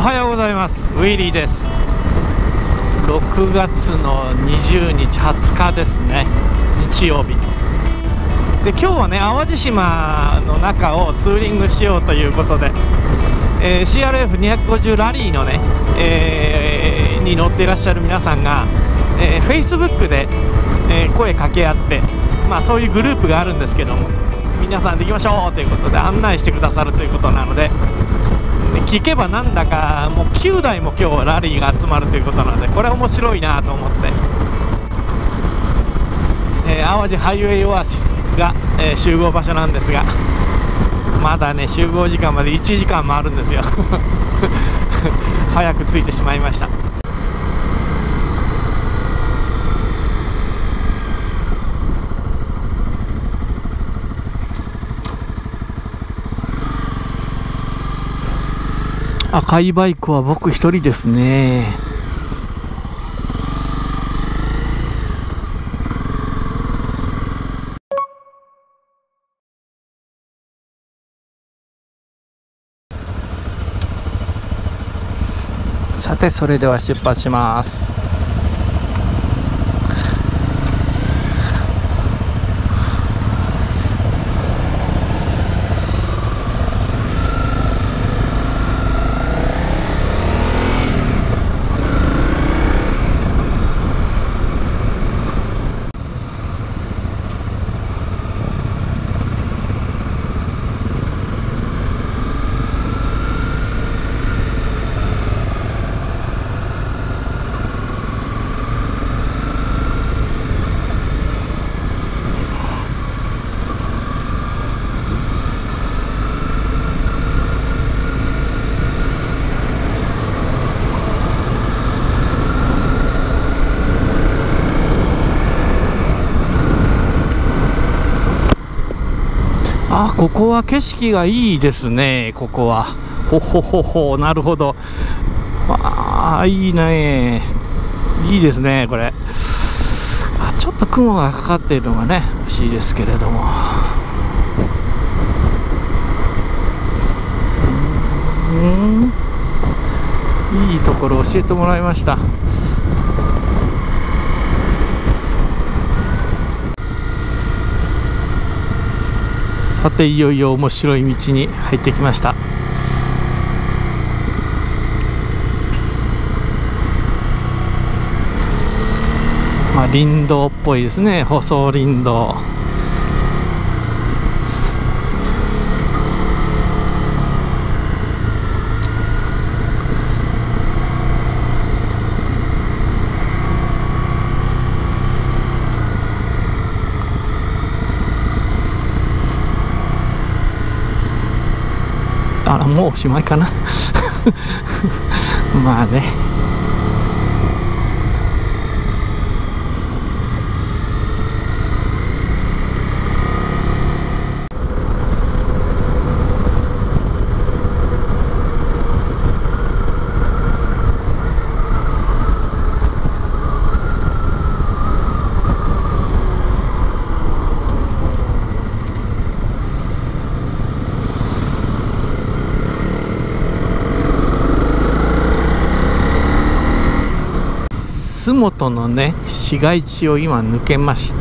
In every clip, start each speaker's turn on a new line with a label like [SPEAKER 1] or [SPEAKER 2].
[SPEAKER 1] はようございます。ウィリーです。6月の20日20日ですね、日曜日で、今日はね淡路島の中をツーリングしようということで、CRF250 ラリーのね、に乗っていらっしゃる皆さんが、Facebook で、声かけ合って、そういうグループがあるんですけども、皆さんで行きましょうということで案内してくださるということなので、聞けばなんだかもう9台も今日ラリーが集まるということなので、これ面白いなと思って、淡路ハイウェイオアシスが、集合場所なんですが、まだね集合時間まで1時間もあるんですよ早く着いてしまいました。赤いバイクは僕一人ですね。さて、それでは出発します。ここは景色がいいですね。ここはほほほほ、なるほど。いいね、いいですね。これちょっと雲がかかっているのがね欲しいですけれども、いいところ教えてもらいました。さて、いよいよ面白い道に入ってきました。林道っぽいですね。細林道。もうおしまいかなまあね。洲本のね市街地を今抜けました。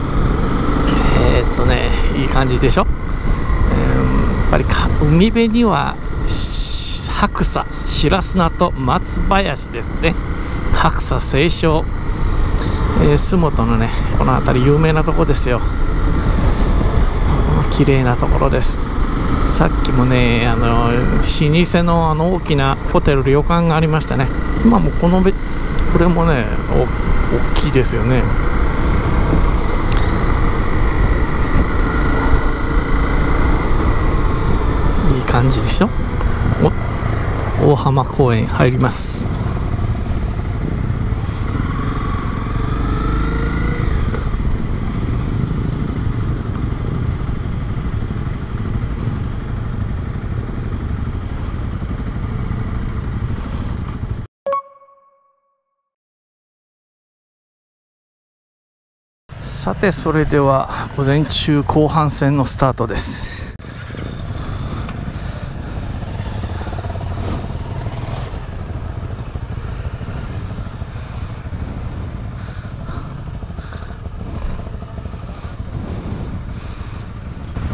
[SPEAKER 1] いい感じでしょ。やっぱり海辺には白砂、白砂と松林ですね。白砂青松、洲本のねこの辺り有名なとこですよ。綺麗なところです。さっきもね老舗の大きなホテル旅館がありましたね。今もこれもね大きいですよね。いい感じでしょ。大浜公園入ります。さて、それでは午前中後半戦のスタートです。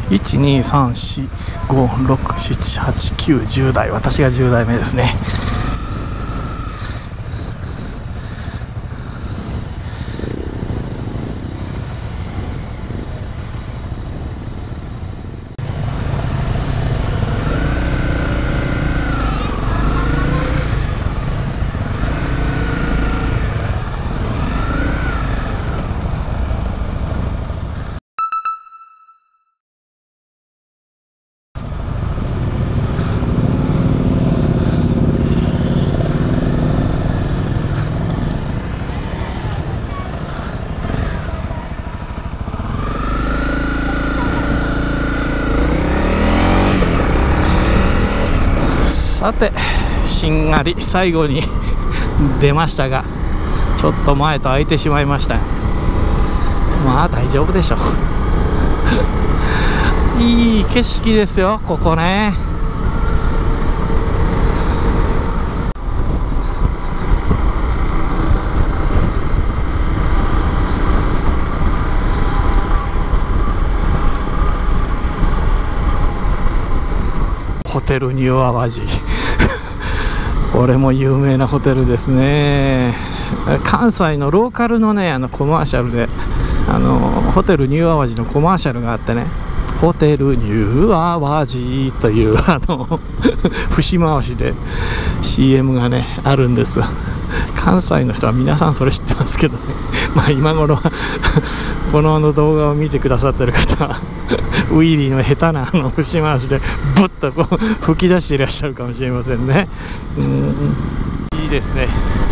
[SPEAKER 1] 12345678910台、私が10台目ですね。さて、しんがり最後に出ましたが、ちょっと前と空いてしまいました。まあ大丈夫でしょういい景色ですよ、ここね。ホテルニュー淡路これも有名なホテルですね。関西のローカルのね、コマーシャルでホテルニュー淡路のコマーシャルがあってね、ホテルニュー淡路という節回しで CM がねあるんです。関西の人は皆さんそれ知ってますけどねまあ今頃はこの動画を見てくださってる方はウィリーの下手な節回しでぶっとこう吹き出していらっしゃるかもしれませんね。いいですね。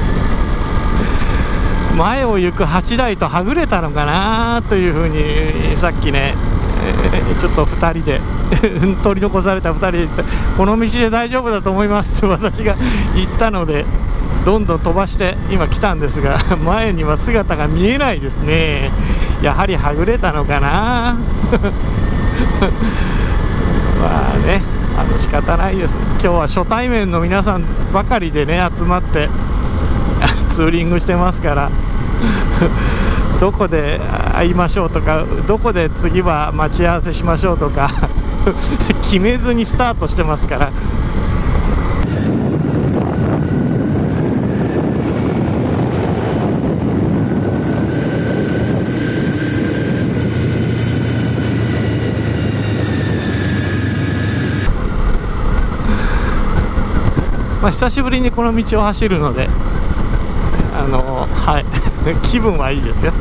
[SPEAKER 1] 前を行く8台とはぐれたのかなというふうにさっきね、ちょっと2人で取り残された2人で言って、この道で大丈夫だと思いますと私が言ったので、どんどん飛ばして今来たんですが、前には姿が見えないですね。やはりはぐれたのかなまあね、仕方ないです。今日は初対面の皆さんばかりでね集まってツーリングしてますからどこで会いましょうとか、どこで次は待ち合わせしましょうとか決めずにスタートしてますから。久しぶりにこの道を走るので、はい気分はいいですよ。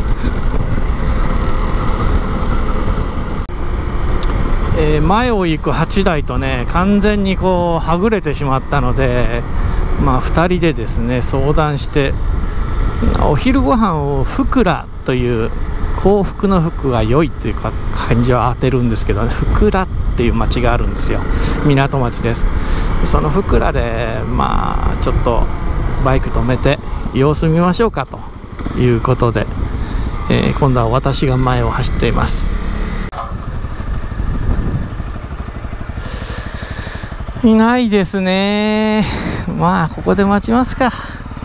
[SPEAKER 1] 前を行く8台とね完全にこうはぐれてしまったので、2人でですね相談して、お昼ご飯を福良という幸福の福が良いというか漢字を当てるんですけど、ね、福良っていう町があるんですよ。港町です。その福良でちょっとバイク止めて様子見ましょうかということで、今度は私が前を走っています。いないですね。ここで待ちますか。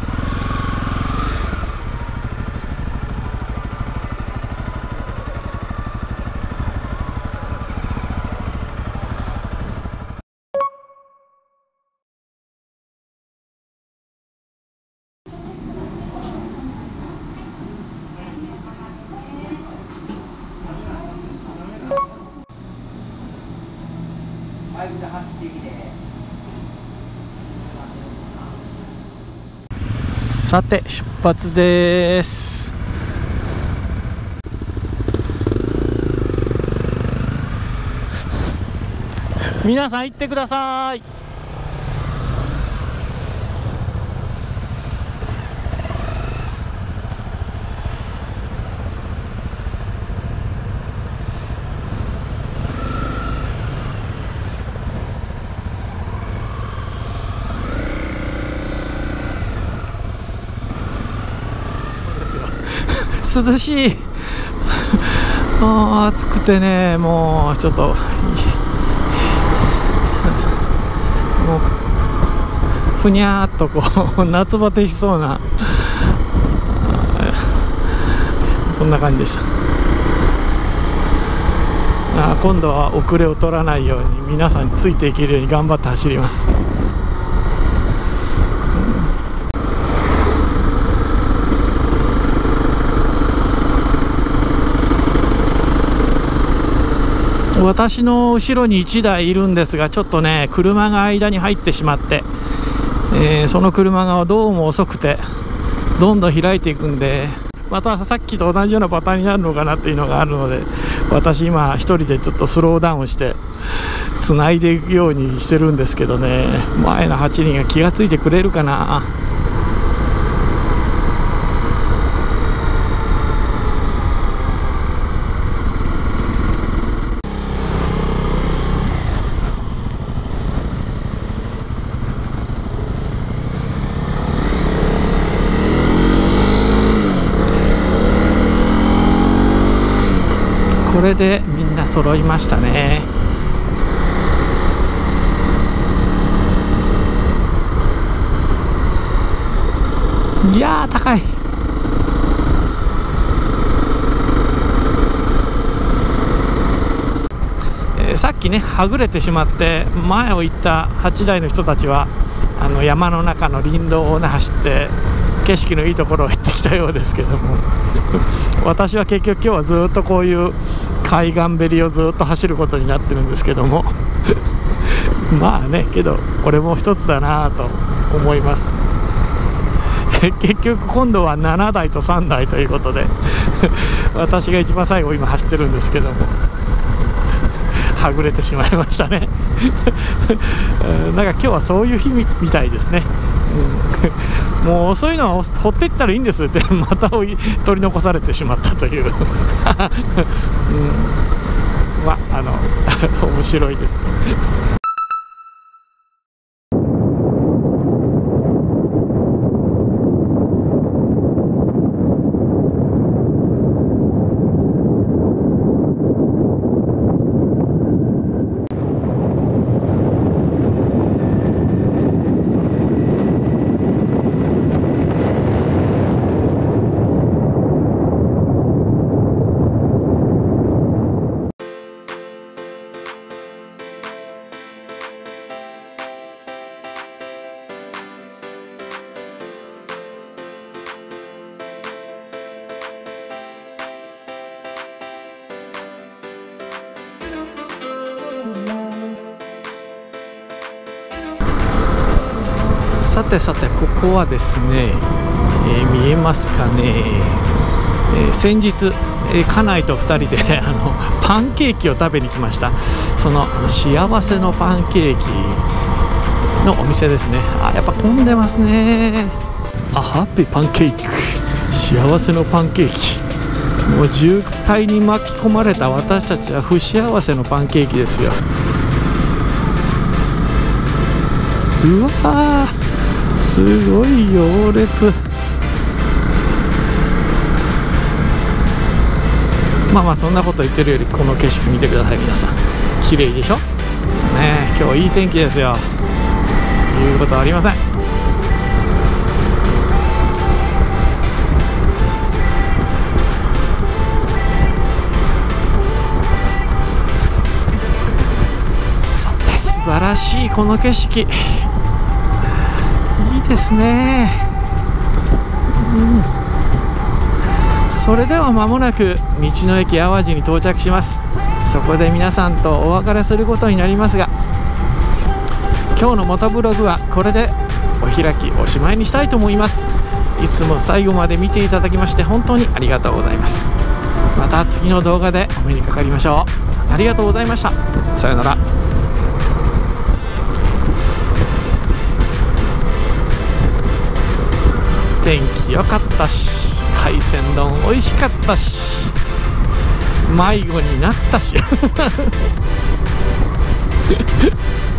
[SPEAKER 1] さて出発です。皆さん行ってください。涼しい暑くてね、もうちょっともうふにゃーっとこう夏バテしそうなそんな感じでした。 今度は遅れを取らないように皆さんについていけるように頑張って走ります。私の後ろに1台いるんですが、ちょっとね車が間に入ってしまって、その車がどうも遅くてどんどん開いていくんで、またさっきと同じようなパターンになるのかなっていうのがあるので、私今一人でちょっとスローダウンしてつないでいくようにしてるんですけどね、前の8人が気がついてくれるかな。これでみんな揃いましたね。いやー高い。さっきねはぐれてしまって前を行った8台の人たちは山の中の林道をね走って景色のいいところを行ってきたようですけども私は結局今日はずっとこういう海岸べりをずっと走ることになってるんですけどもまあね、けどこれも一つだなと思います結局今度は7台と3台ということで私が一番最後今走ってるんですけどもはぐれてしまいましたねなんか今日はそういう日みたいですね、もう遅いのは放っていったらいいんですってまた取り残されてしまったという、まあ面白いです。さてさて、ここはですね、見えますかね、先日、家内と2人でパンケーキを食べに来ました。その幸せのパンケーキのお店ですね。やっぱ混んでますね。ハッピーパンケーキ、幸せのパンケーキ。もう渋滞に巻き込まれた私たちは不幸せのパンケーキですよ。うわー、すごい行列。まあそんなこと言ってるよりこの景色見てください。皆さん綺麗でしょね。今日いい天気ですよ。言うことはありません。さて、素晴らしいこの景色、いいですね。それでは間もなく道の駅淡路に到着します。そこで皆さんとお別れすることになりますが、今日のモトブログはこれでお開きおしまいにしたいと思います。いつも最後まで見ていただきまして本当にありがとうございます。また次の動画でお目にかかりましょう。ありがとうございました。さようなら。天気良かったし、海鮮丼美味しかったし、迷子になったし